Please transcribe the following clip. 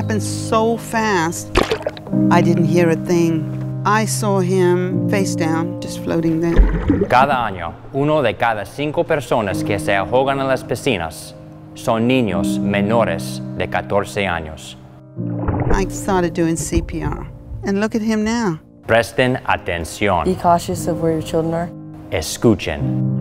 happened so fast. I didn't hear a thing. I saw him face down, just floating there. Cada año, 1 de cada 5 personas que se ahogan en las piscinas son niños menores de 14 años. I started doing CPR, and look at him now. Presten atención. Be cautious of where your children are. Escuchen.